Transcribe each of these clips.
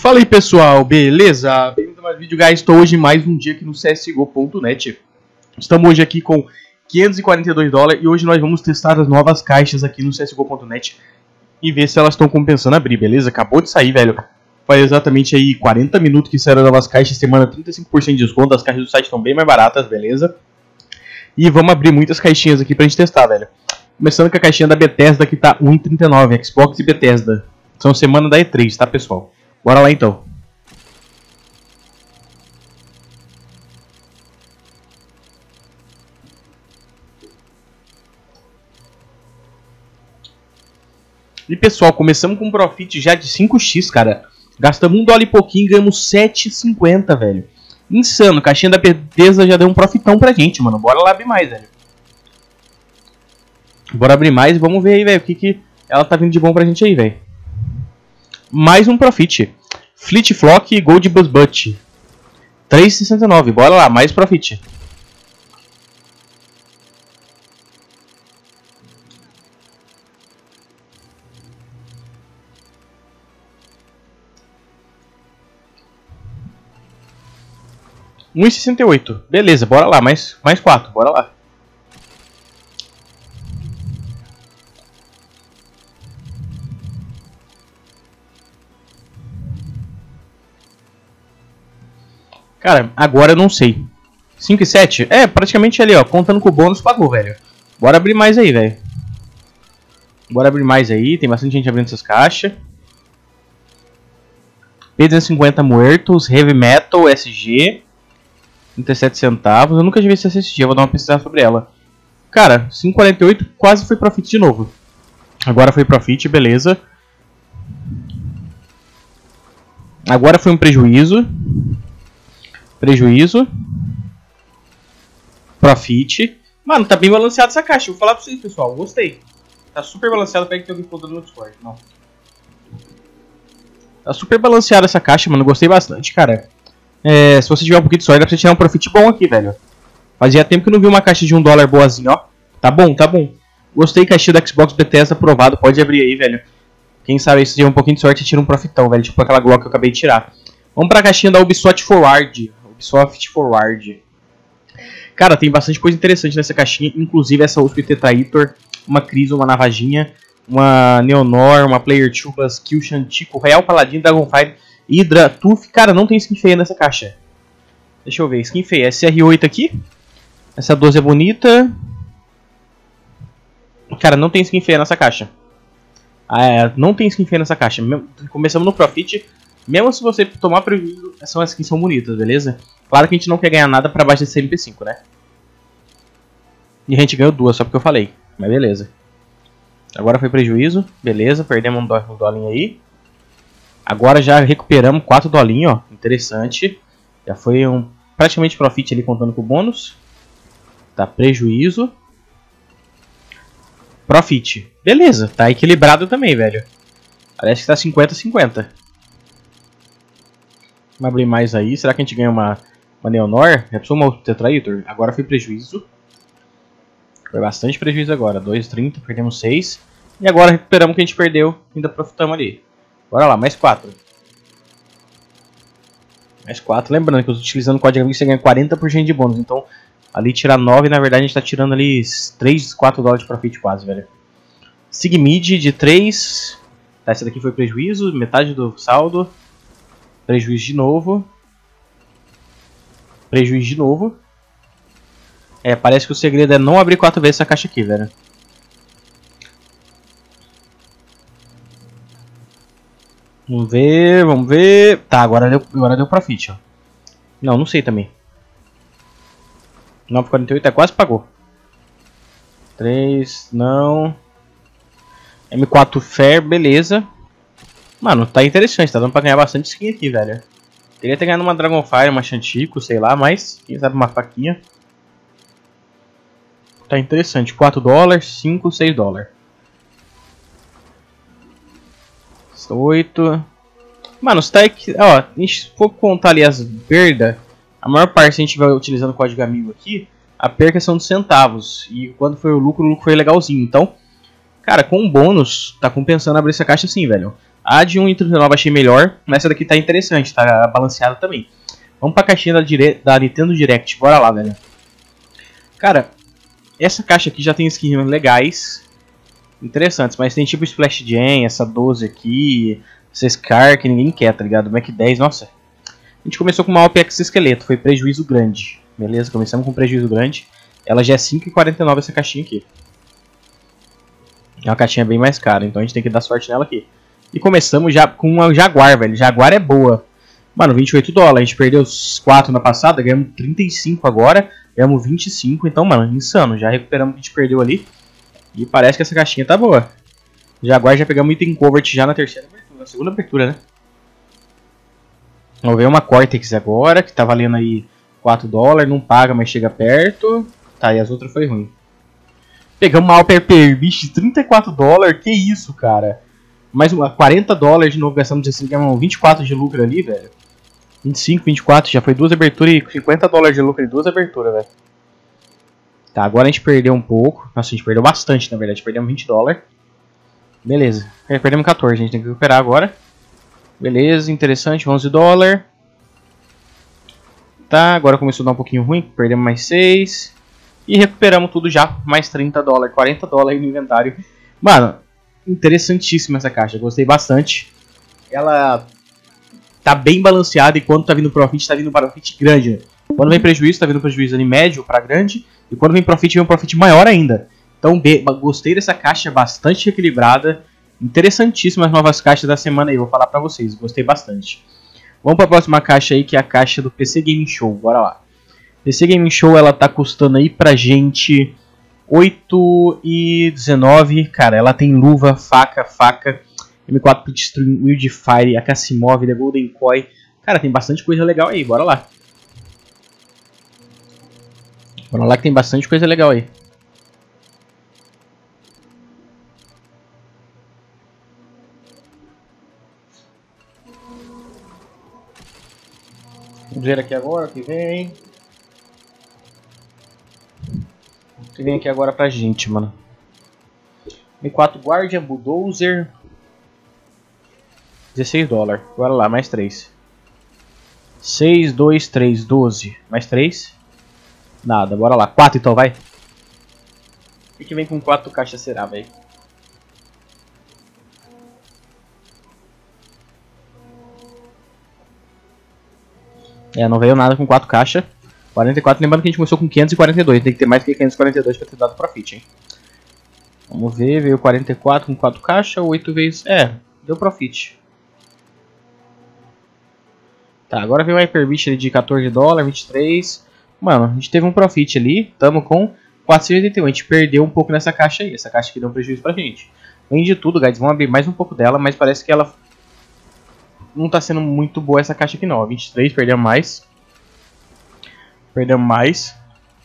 Fala aí pessoal, beleza? Bem-vindo a mais um vídeo, guys. Estou hoje mais um dia aqui no CSGO.net. Estamos hoje aqui com $542 e hoje nós vamos testar as novas caixas aqui no CSGO.net e ver se elas estão compensando abrir, beleza? Acabou de sair, velho. Faz exatamente aí 40 minutos que saíram as novas caixas, semana 35% de desconto, as caixas do site estão bem mais baratas, beleza? E vamos abrir muitas caixinhas aqui pra gente testar, velho. Começando com a caixinha da Bethesda que tá R$1,39, Xbox e Bethesda. São semana da E3, tá pessoal? Bora lá então. E pessoal, começamos com um profit já de 5x, cara. Gastamos $1 e pouquinho e ganhamos 7,50, velho. Insano, caixinha da Bethesda já deu um profitão pra gente, mano. Bora lá abrir mais, velho. Bora abrir mais e vamos ver aí, velho, o que ela tá vindo de bom pra gente aí, velho. Mais um profit. Fleet Flock e Gold Buzz Butt. 3,69. Bora lá, mais profit. $1,68. Beleza, bora lá, mais 4. Bora lá. Cara, agora eu não sei. 5 e 7? É, praticamente ali, ó. Contando com o bônus, pagou, velho. Bora abrir mais aí, velho. Bora abrir mais aí. Tem bastante gente abrindo essas caixas. P250 Muertos, Heavy Metal, SG. 37 centavos. Eu nunca vi essa SG, eu vou dar uma pesquisada sobre ela. Cara, 5,48 quase foi profit de novo. Agora foi profit, beleza. Agora foi um prejuízo. Profit. Mano, tá bem balanceado essa caixa. Vou falar pra vocês, pessoal. Gostei. Tá super balanceado. Pega que tem alguém falando no Discord. Não. Tá super balanceada essa caixa, mano. Gostei bastante, cara. Se você tiver um pouquinho de sorte, dá pra você tirar um profit bom aqui, velho. Fazia tempo que eu não vi uma caixa de $1 boazinha, ó. Tá bom, tá bom. Gostei, caixinha da Xbox Bethesda aprovado. Pode abrir aí, velho. Quem sabe aí, se tiver um pouquinho de sorte, tira um profitão, velho. Tipo aquela Glock que eu acabei de tirar. Vamos pra caixinha da Ubisoft Forward. Ubisoft Forward. Cara, tem bastante coisa interessante nessa caixinha. Inclusive essa USP Tetraitor, uma Criso, uma Navajinha, uma Neonor, uma Player 2, Kill Shantico, Real Paladin, Dragonfire, Hydra, Tuf. Cara, não tem skin feia nessa caixa. Deixa eu ver, skin feia. SR8 aqui. Essa 12 é bonita. Cara, não tem skin feia nessa caixa. Não tem skin feia nessa caixa. Começamos no profit. Mesmo se você tomar prejuízo, essas skins são bonitas, beleza? Claro que a gente não quer ganhar nada pra baixo desse MP5, né? E a gente ganhou duas, só porque eu falei. Mas beleza. Agora foi prejuízo. Beleza, perdemos um dolinho aí. Agora já recuperamos $4, ó. Interessante. Já foi praticamente profit ali contando com o bônus. Tá, prejuízo. Profit. Beleza, tá equilibrado também, velho. Parece que tá 50-50. Vamos abrir mais aí. Será que a gente ganha uma Neonor? Já precisou uma Tetraitor? Agora foi prejuízo. Foi bastante prejuízo agora. 2,30, perdemos 6. E agora recuperamos o que a gente perdeu. Ainda profitamos ali. Bora lá, mais 4. Mais 4. Lembrando que eu estou utilizando o código amigo, você ganha 40% de bônus. Então, ali tirar 9, na verdade a gente está tirando ali $3-4 de profit quase, velho. Sigmid de 3. Tá, essa daqui foi prejuízo. Metade do saldo. Prejuízo de novo. Prejuízo de novo. Parece que o segredo é não abrir 4 vezes essa caixa aqui, velho. Vamos ver, vamos ver. Tá, agora deu profit, ó. Não sei também. 9,48 quase pagou. 3, não. M4 Fair, beleza. Mano, tá interessante, tá dando pra ganhar bastante skin aqui, velho. Queria ter ganhado uma Dragonfire, uma Shantico, sei lá, mas quem sabe uma faquinha. Tá interessante, $4, 5, $6. 8. Mano, se tá aqui, ó, se for contar ali as perdas, a maior parte se a gente vai utilizando o código amigo aqui, a perca são de centavos. E quando foi o lucro foi legalzinho. Então, cara, com um bônus, tá compensando abrir essa caixa sim, velho. A de 1,39 achei melhor, mas essa daqui tá interessante, tá balanceada também. Vamos pra caixinha da Nintendo Direct, bora lá, velho. Cara, essa caixa aqui já tem skins legais, interessantes, mas tem tipo Splash Jam, essa 12 aqui, essa Scar que ninguém quer, tá ligado? Mac 10, nossa. A gente começou com uma OPX esqueleto, foi prejuízo grande. Beleza, começamos com prejuízo grande. Ela já é 5,49 essa caixinha aqui. É uma caixinha bem mais cara, então a gente tem que dar sorte nela aqui. E começamos já com uma Jaguar, velho. Jaguar é boa. Mano, 28 dólares. A gente perdeu os 4 na passada, ganhamos 35 agora. Ganhamos 25, então, mano, insano. Já recuperamos o que a gente perdeu ali. E parece que essa caixinha tá boa. Jaguar já pegamos item covert já na terceira abertura, na segunda abertura, né? Vamos ver uma Cortex agora, que tá valendo aí 4 dólares. Não paga, mas chega perto. Tá, e as outras foi ruim. Pegamos uma Alper Perbiche de 34 dólares. Que isso, cara. Mais uma 40 dólares de novo. Gastamos 24 de lucro ali, velho. 25, 24. Já foi 2 aberturas e 50 dólares de lucro em 2 aberturas, velho. Tá, agora a gente perdeu um pouco. Nossa, a gente perdeu bastante, na verdade. Perdemos 20 dólares. Beleza. Perdemos 14. A gente tem que recuperar agora. Beleza, interessante. 11 dólares. Tá, agora começou a dar um pouquinho ruim. Perdemos mais 6. E recuperamos tudo já. Mais 30 dólares. 40 dólares no inventário. Mano, interessantíssima essa caixa. Gostei bastante. Ela tá bem balanceada. E quando tá vindo profit, tá vindo profit grande, né? Quando vem prejuízo, tá vindo prejuízo ali médio pra grande. E quando vem um profit maior ainda. Então, gostei dessa caixa bastante equilibrada. Interessantíssimas novas caixas da semana aí. Vou falar pra vocês. Gostei bastante. Vamos pra próxima caixa aí, que é a caixa do PC Gaming Show. Bora lá. PC Gaming Show, ela tá custando aí pra gente 8,19. Cara, ela tem luva, faca, M4 Pitstream, Wildfire, Akasimov, The Golden Koi. Cara, tem bastante coisa legal aí. Bora lá. Bora lá que tem bastante coisa legal aí. Vamos ver aqui agora o que vem. O que vem aqui agora pra gente, mano. M4 Guardian, Bulldozer. 16 dólares. Bora lá, mais 3. 6, 2, 3, 12. Mais 3. Nada, bora lá. 4 então, vai. O que vem com 4 caixas será, velho? É, não veio nada com 4 caixas. 44, lembrando que a gente começou com 542. Tem que ter mais que 542 pra ter dado profit, hein? Vamos ver, veio 44 com 4 caixas, 8 vezes... É, deu profit. Tá, agora veio o Hyperbeast ali de 14 dólares, 23. Mano, a gente teve um profit ali, tamo com 481. A gente perdeu um pouco nessa caixa aí. Essa caixa aqui deu um prejuízo pra gente. Além de tudo, guys, vamos abrir mais um pouco dela, mas parece que ela... Não tá sendo muito boa essa caixa aqui não. 23, perdemos mais. Perdemos mais.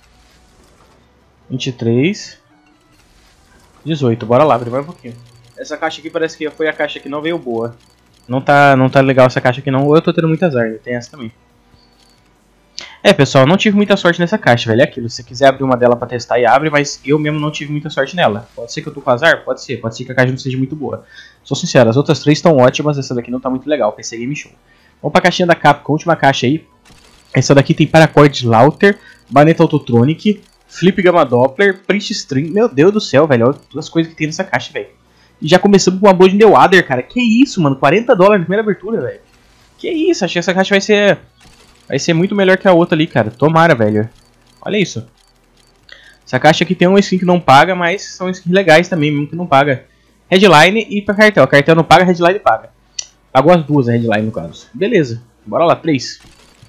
23. 18, bora lá, abrir mais um pouquinho. Essa caixa aqui parece que foi a caixa que não veio boa. Não tá legal essa caixa aqui não. Ou eu tô tendo muito azar, tem essa também. É, pessoal, não tive muita sorte nessa caixa, velho. É aquilo, se você quiser abrir uma dela pra testar e abre, mas eu mesmo não tive muita sorte nela. Pode ser que eu tô com azar? Pode ser que a caixa não seja muito boa. Sou sincero, as outras 3 estão ótimas, essa daqui não tá muito legal, PC Game Show. Vamos pra caixinha da Capcom, última caixa aí. Essa daqui tem Paracord Lauter, Baneta Autotronic, Flip Gamma Doppler, Print String. Meu Deus do céu, velho, olha todas as coisas que tem nessa caixa, velho. E já começamos com uma boa de The Water, cara. Que isso, mano, 40 dólares na primeira abertura, velho. Que isso, achei que essa caixa vai ser muito melhor que a outra ali, cara. Tomara, velho. Olha isso. Essa caixa aqui tem uma skin que não paga, mas são skins legais também, mesmo que não paga. Headline e pra cartel. Cartel não paga, headline paga. Pagou as duas a headline no caso. Beleza. Bora lá, 3.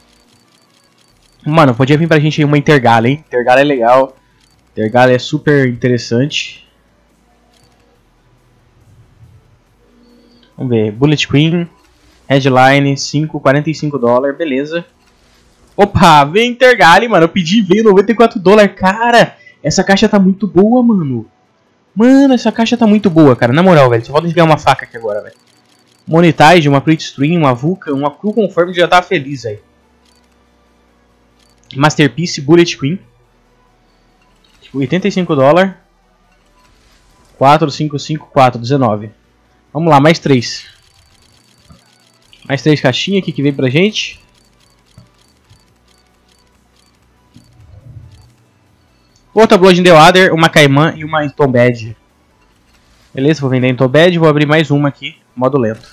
Mano, podia vir pra gente aí uma Intergala, hein? Intergala é legal. Intergala é super interessante. Vamos ver. Bullet Queen. Headline, 45 dólares. Beleza. Opa, vem Intergala, mano. Eu pedi, veio 94 dólares. Cara, essa caixa tá muito boa, mano. Mano, essa caixa tá muito boa, cara. Na moral, velho. Só falta de ganhar uma faca aqui agora, velho. Monetize, uma Plitstream, uma Vulcan, uma Crew Conforme já tá feliz, velho. Masterpiece, Bullet Queen. 85 dólares. 4, 5, 5, 4, 19. Vamos lá, mais 3. Mais 3 caixinhas aqui que vem pra gente. Outra Blood in the Water, uma Caimã e uma Entombed. Beleza, vou vender a Entombed e vou abrir mais uma aqui, modo lento.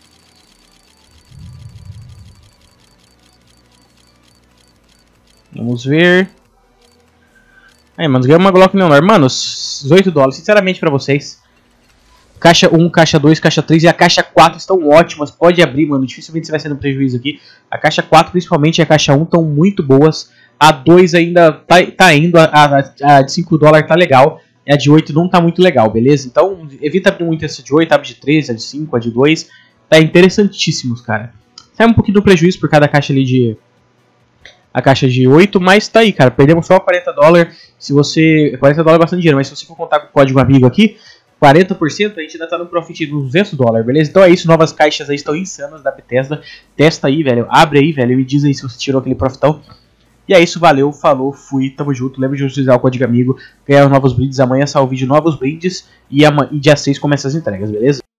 Vamos ver. Aí, mano, ganhamos uma Glock menor. Mano, $18, sinceramente pra vocês. Caixa 1, caixa 2, caixa 3 e a caixa 4 estão ótimas. Pode abrir, mano, dificilmente você vai ser no prejuízo aqui. A caixa 4, principalmente, e a caixa 1 estão muito boas. A 2 ainda tá indo, a de $5 tá legal. E a de 8 não tá muito legal, beleza? Então, evita abrir muito essa de 8, abre de 3, a de 5, a de 2. Tá interessantíssimos, cara. Sai um pouquinho do prejuízo por cada caixa ali de... A caixa de 8, mas tá aí, cara. Perdemos só $40. Se você... $40 é bastante dinheiro, mas se você for contar com o código amigo aqui, 40%, a gente ainda tá no profit de $200, beleza? Então é isso, novas caixas aí estão insanas da Bethesda. Testa aí, velho. Abre aí, velho. E me diz aí se você tirou aquele profitão. E é isso, valeu, falou, fui, tamo junto. Lembra de utilizar o código amigo, ganhar os novos brindes. Amanhã sai o vídeo novos brindes e dia 6 começa as entregas, beleza?